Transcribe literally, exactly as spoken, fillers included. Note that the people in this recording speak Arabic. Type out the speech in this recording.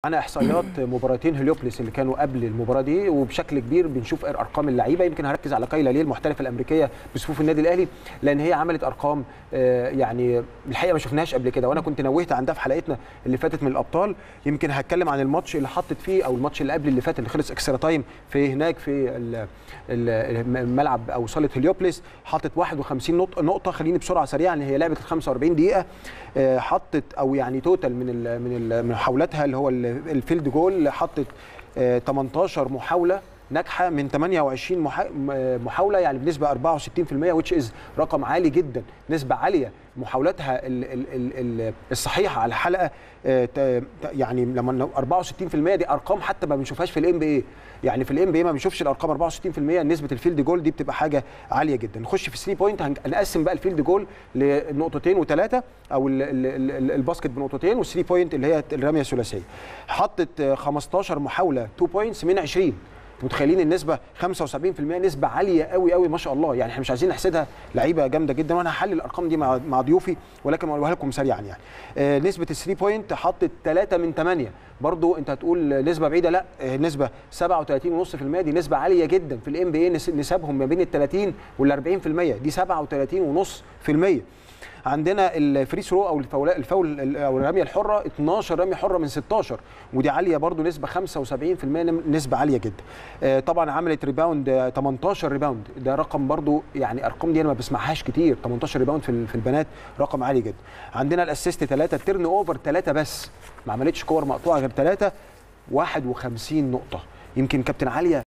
معانا احصائيات مباراتين هليوبلس اللي كانوا قبل المباراه دي، وبشكل كبير بنشوف ارقام اللعيبه. يمكن هركز على كايلا ليه المحترفه الامريكيه بصفوف النادي الاهلي، لان هي عملت ارقام يعني الحقيقه ما شفناهاش قبل كده، وانا كنت نوهت عندها في حلقتنا اللي فاتت من الابطال. يمكن هتكلم عن الماتش اللي حطت فيه او الماتش اللي قبل اللي فات اللي خلص اكسترا تايم في هناك في الملعب او صاله هليوبلس، حطت واحد وخمسين نقطه. خليني بسرعه سريعا، هي لعبت خمسة وأربعين دقيقه، حطت او يعني توتال من ال من محاولاتها اللي هو الفيلد جول، حطت تمنتاشر محاوله ناجحه من تمنية وعشرين محاوله، يعني بنسبه أربعة وستين بالمية، which is رقم عالي جدا، نسبه عاليه. محاولاتها الصحيحه على الحلقه يعني لما أربعة وستين بالمية دي ارقام حتى ما بنشوفهاش في الام بي اي، يعني في الام بي اي ما بنشوفش الارقام أربعة وستين بالمية. نسبه الفيلد جول دي بتبقى حاجه عاليه جدا. نخش في ثلاثة بوينت، هنقسم بقى الفيلد جول لنقطتين وثلاثه، او الباسكت بنقطتين، والثري بوينت اللي هي الرميه الثلاثيه. حطت خمستاشر محاوله تو بوينتس من عشرين، متخيلين النسبه خمسة وسبعين بالمية، نسبه عاليه قوي قوي ما شاء الله. يعني احنا مش عايزين نحسدها، لعيبه جامده جدا، وانا هحلل الارقام دي مع مع ضيوفي، ولكن اقولها لكم سريعا. يعني آه نسبه الثري بوينت حطت ثلاثة من ثمانية، برضو انت هتقول نسبه بعيده، لا آه نسبه سبعة وثلاثين فاصلة خمسة بالمية، دي نسبه عاليه جدا. في الام بي اي نسبهم ما بين ال ثلاثين وال أربعين بالمية، دي سبعة وثلاثين فاصلة خمسة بالمية. عندنا الفري ثرو او الفاول الفاول او الرميه الحره، اتناشر رميه حره من ستاشر، ودي عاليه برضو، نسبه خمسة وسبعين بالمية، نسبه عاليه جدا. طبعا عملت ريباوند تمنتاشر ريباوند، ده رقم برضو يعني ارقام دي انا ما بسمعهاش كتير، تمنتاشر ريباوند في في البنات رقم عالي جدا. عندنا الاسيست ثلاثة، التيرن اوفر ثلاثة بس، ما عملتش كور مقطوعه غير ثلاثة، واحد وخمسين نقطه. يمكن كابتن عاليه